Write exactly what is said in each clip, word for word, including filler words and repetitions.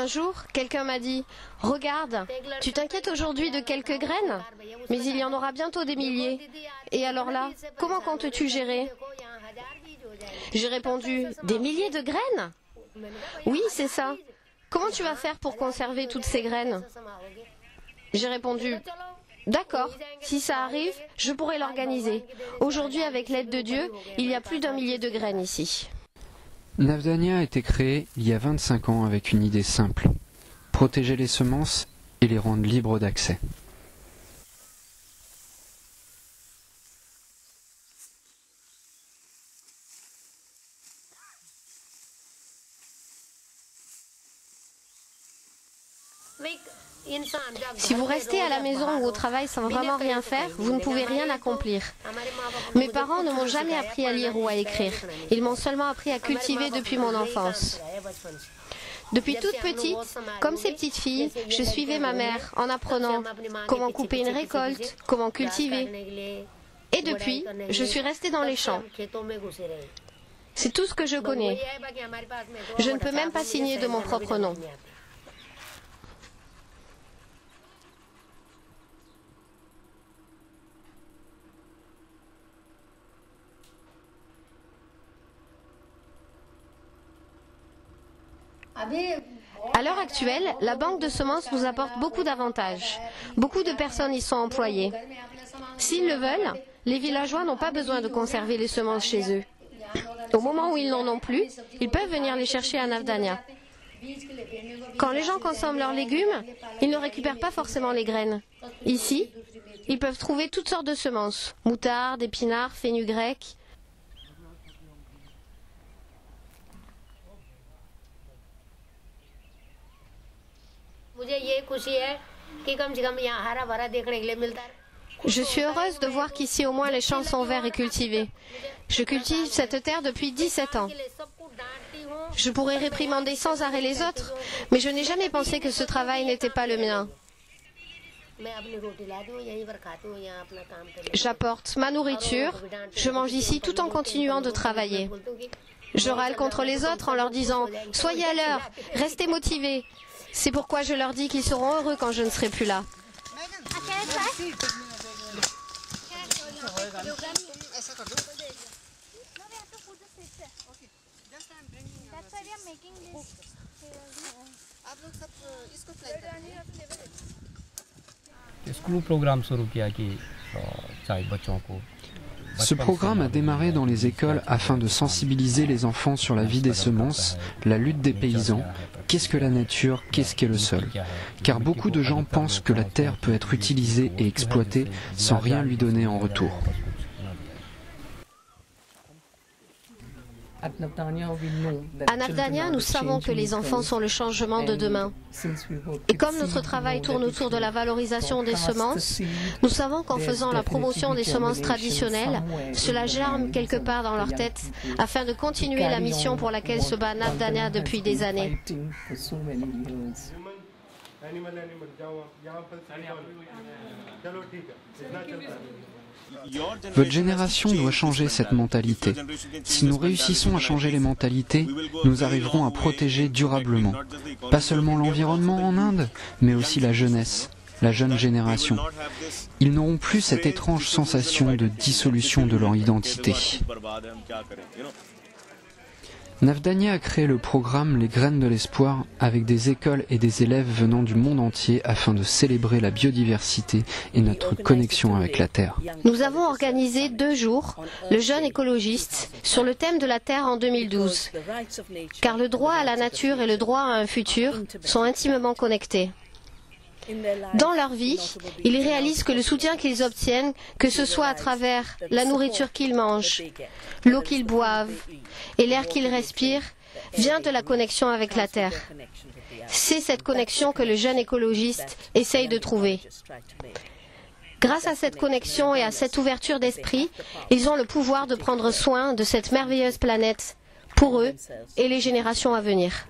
Un jour, quelqu'un m'a dit « Regarde, tu t'inquiètes aujourd'hui de quelques graines, mais il y en aura bientôt des milliers. Et alors là, comment comptes-tu gérer ?» J'ai répondu « Des milliers de graines ?» Oui, c'est ça. Comment tu vas faire pour conserver toutes ces graines? J'ai répondu « D'accord, si ça arrive, je pourrai l'organiser. Aujourd'hui, avec l'aide de Dieu, il y a plus d'un millier de graines ici. » Navdanya a été créée il y a vingt-cinq ans avec une idée simple, protéger les semences et les rendre libres d'accès. Si vous restez à la maison ou au travail sans vraiment rien faire, vous ne pouvez rien accomplir. Mes parents ne m'ont jamais appris à lire ou à écrire. Ils m'ont seulement appris à cultiver depuis mon enfance. Depuis toute petite, comme ces petites filles, je suivais ma mère en apprenant comment couper une récolte, comment cultiver. Et depuis, je suis restée dans les champs. C'est tout ce que je connais. Je ne peux même pas signer de mon propre nom. À l'heure actuelle, la banque de semences nous apporte beaucoup d'avantages. Beaucoup de personnes y sont employées. S'ils le veulent, les villageois n'ont pas besoin de conserver les semences chez eux. Au moment où ils n'en ont plus, ils peuvent venir les chercher à Navdanya. Quand les gens consomment leurs légumes, ils ne récupèrent pas forcément les graines. Ici, ils peuvent trouver toutes sortes de semences, moutarde, épinards, fenugrec. Je suis heureuse de voir qu'ici au moins les champs sont verts et cultivés. Je cultive cette terre depuis dix-sept ans. Je pourrais réprimander sans arrêt les autres, mais je n'ai jamais pensé que ce travail n'était pas le mien. J'apporte ma nourriture, je mange ici tout en continuant de travailler. Je râle contre les autres en leur disant « Soyez à l'heure, restez motivés ». C'est pourquoi je leur dis qu'ils seront heureux quand je ne serai plus là. Ce programme a démarré dans les écoles afin de sensibiliser les enfants sur la vie des semences, la lutte des paysans, qu'est-ce que la nature, qu'est-ce qu'est le sol. Car beaucoup de gens pensent que la terre peut être utilisée et exploitée sans rien lui donner en retour. À Navdanya, nous savons que les enfants sont le changement de demain. Et comme notre travail tourne autour de la valorisation des semences, nous savons qu'en faisant la promotion des semences traditionnelles, cela germe quelque part dans leur tête afin de continuer la mission pour laquelle se bat Navdanya depuis des années. Votre génération doit changer cette mentalité. Si nous réussissons à changer les mentalités, nous arriverons à protéger durablement, pas seulement l'environnement en Inde, mais aussi la jeunesse, la jeune génération. Ils n'auront plus cette étrange sensation de dissolution de leur identité. Navdanya a créé le programme Les Graines de l'Espoir avec des écoles et des élèves venant du monde entier afin de célébrer la biodiversité et notre connexion avec la Terre. Nous avons organisé deux jours le jeûne écologiste sur le thème de la Terre en deux mille douze, car le droit à la nature et le droit à un futur sont intimement connectés. Dans leur vie, ils réalisent que le soutien qu'ils obtiennent, que ce soit à travers la nourriture qu'ils mangent, l'eau qu'ils boivent et l'air qu'ils respirent, vient de la connexion avec la Terre. C'est cette connexion que le jeune écologiste essaye de trouver. Grâce à cette connexion et à cette ouverture d'esprit, ils ont le pouvoir de prendre soin de cette merveilleuse planète pour eux et les générations à venir.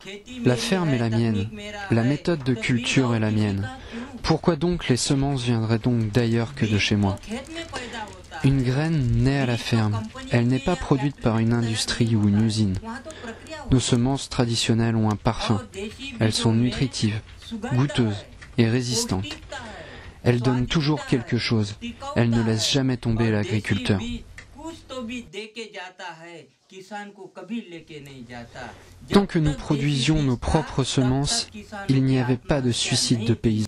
La ferme est la mienne, la méthode de culture est la mienne. Pourquoi donc les semences viendraient donc d'ailleurs que de chez moi? Une graine naît à la ferme, elle n'est pas produite par une industrie ou une usine. Nos semences traditionnelles ont un parfum, elles sont nutritives, goûteuses et résistantes. Elles donnent toujours quelque chose, elles ne laissent jamais tomber l'agriculteur. Tant que nous produisions nos propres semences, il n'y avait pas de suicide de paysans.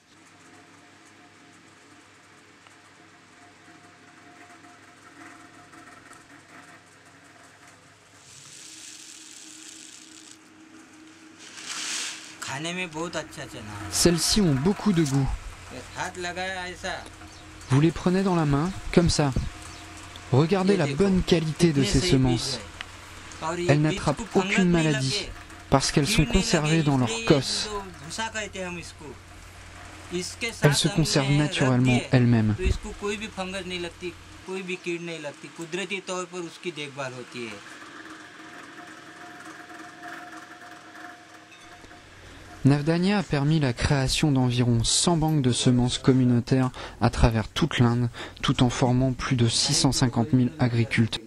Celles-ci ont beaucoup de goût. Vous les prenez dans la main, comme ça. Regardez la bonne qualité de ces semences. Elles n'attrapent aucune maladie, parce qu'elles sont conservées dans leur cosse. Elles se conservent naturellement elles-mêmes. Navdanya a permis la création d'environ cent banques de semences communautaires à travers toute l'Inde, tout en formant plus de six cent cinquante mille agriculteurs.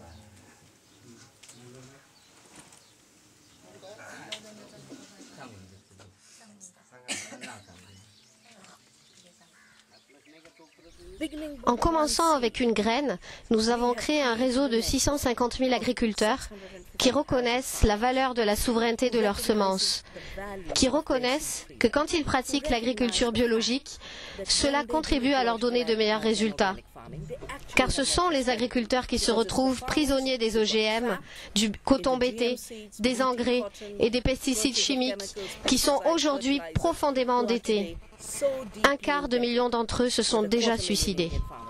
En commençant avec une graine, nous avons créé un réseau de six cent cinquante mille agriculteurs qui reconnaissent la valeur de la souveraineté de leurs semences, qui reconnaissent que quand ils pratiquent l'agriculture biologique, cela contribue à leur donner de meilleurs résultats. Car ce sont les agriculteurs qui se retrouvent prisonniers des O G M, du coton bêté, des engrais et des pesticides chimiques qui sont aujourd'hui profondément endettés. Un quart de million d'entre eux se sont déjà suicidés.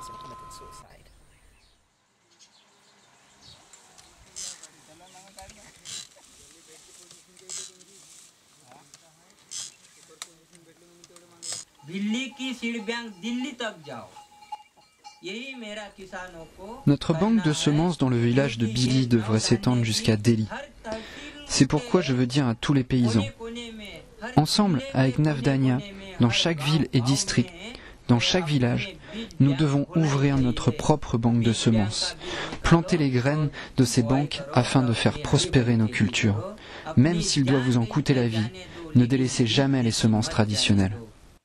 Notre banque de semences dans le village de Billi devrait s'étendre jusqu'à Delhi. C'est pourquoi je veux dire à tous les paysans, ensemble avec Navdanya, dans chaque ville et district, dans chaque village, nous devons ouvrir notre propre banque de semences, planter les graines de ces banques afin de faire prospérer nos cultures. Même s'il doit vous en coûter la vie, ne délaissez jamais les semences traditionnelles.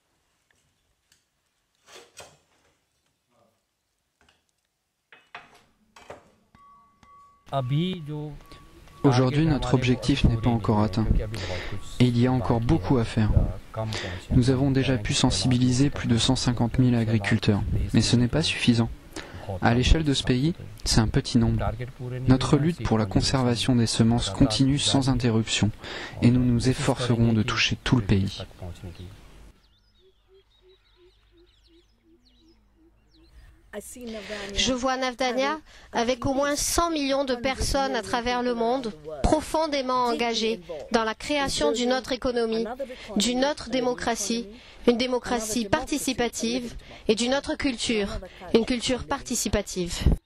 Aujourd'hui, notre objectif n'est pas encore atteint et il y a encore beaucoup à faire. Nous avons déjà pu sensibiliser plus de cent cinquante mille agriculteurs, mais ce n'est pas suffisant. À l'échelle de ce pays, c'est un petit nombre. Notre lutte pour la conservation des semences continue sans interruption et nous nous efforcerons de toucher tout le pays. Je vois Navdanya avec au moins cent millions de personnes à travers le monde, profondément engagées dans la création d'une autre économie, d'une autre démocratie, une démocratie participative et d'une autre culture, une culture participative.